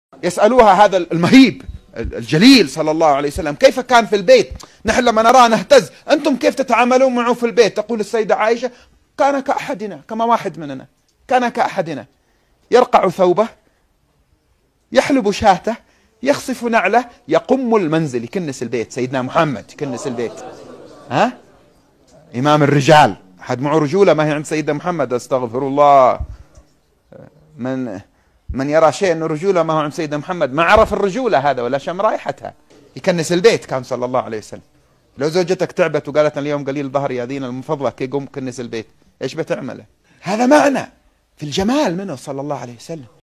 يسألوها هذا المهيب الجليل صلى الله عليه وسلم كيف كان في البيت؟ نحن لما نراه نهتز، أنتم كيف تتعاملون معه في البيت؟ تقول السيدة عائشة: كان كأحدنا، كما واحد مننا، كان كأحدنا، يرقع ثوبه، يحلب شاته، يخصف نعله، يقم المنزل، يكنس البيت. سيدنا محمد يكنس البيت، ها؟ إمام الرجال، حد معه رجولة ما هي عند سيدنا محمد، استغفر الله. من يرى شيء انه رجولة ما هو عند سيدنا محمد ما عرف الرجولة هذا ولا شم رائحتها. يكنس البيت كان صلى الله عليه وسلم. لو زوجتك تعبت وقالت اليوم قليل ظهري يا دينا من فضلك يقوم كنس البيت، ايش بتعمله؟ هذا معنى في الجمال منه صلى الله عليه وسلم.